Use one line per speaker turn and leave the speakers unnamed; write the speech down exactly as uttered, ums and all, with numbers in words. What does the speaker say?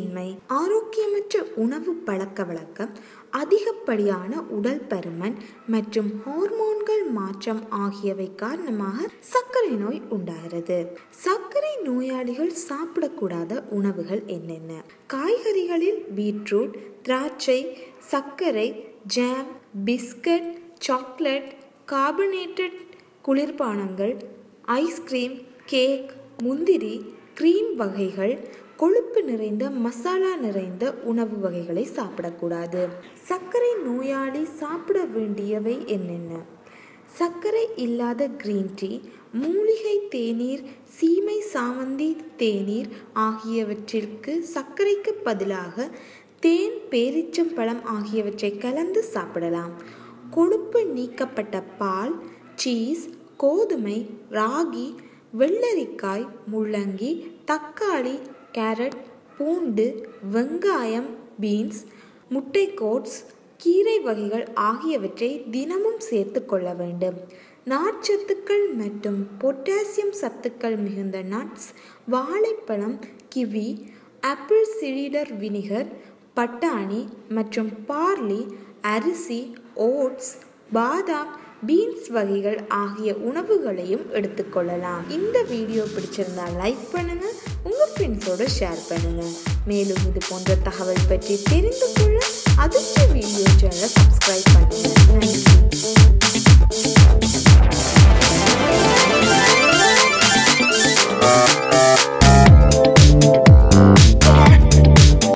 பசியின்மை, ஆரோக்கியமற்ற உணவு பழக்க வழக்கம், அதிகப்படியான உடல் பருமன் மற்றும் ஹார்மோன்கள் மாற்றம் ஆகியவை காரணமாக சர்க்கரை நோய் உண்டாகிறது. சர்க்கரை நோயாளிகள் சாப்பிடக்கூடாத உணவுகள் என்னென்ன? காய்கறிகளில் பீட்ரூட், திராட்சை, சர்க்கரை, ஜாம், பிஸ்கட், சாக்லேட், கார்பனேட்டட் குளிர்பானங்கள், ஐஸ்கிரீம், கேக், முந்திரி, கிரீம் வகைகள், கொழுப்பு நிறைந்த மசாலா நிறைந்த உணவு வகைகளை சாப்பிடக்கூடாது. சர்க்கரை நோயாளி சாப்பிட வேண்டியவை என்னென்ன? சர்க்கரை இல்லாத கிரீன் டீ, மூலிகை தேநீர், சீமை சாமந்தி தேநீர் ஆகியவற்றிற்கு சர்க்கரைக்கு பதிலாக தேன், பேரிச்சம்பழம் ஆகியவற்றை கலந்து சாப்பிடலாம். கொழுப்பு நீக்கப்பட்ட பால், சீஸ், கோதுமை, ராகி, வெள்ளரிக்காய், முள்ளங்கி, தக்காளி, கேரட், பூண்டு, வெங்காயம், பீன்ஸ், முட்டைக்கோஸ், கீரை வகைகள் ஆகியவற்றை தினமும் சேர்த்து கொள்ள வேண்டும். நார்ச்சத்துக்கள் மற்றும் பொட்டாசியம் சத்துக்கள் மிகுந்த நட்ஸ், வாழைப்பழம், கிவி, ஆப்பிள் சிடர் வினிகர், பட்டாணி மற்றும் பார்லி, அரிசி, ஓட்ஸ், பாதாம், பீன்ஸ் வகைகள் ஆகிய உணவுகளையும் எடுத்துக்கொள்ளலாம். இந்த வீடியோ பிடிச்சிருந்தா லைக் பண்ணுங்க, உங்க ஃப்ரெண்ட்ஸோட ஷேர் பண்ணுங்க. மேலும் இது போன்ற தகவல் பற்றி தெரிந்து கொள்ள அதிர்ஷ்ட வீடியோ சேனலை சப்ஸ்கிரைப் பண்ணுங்க. நன்றி.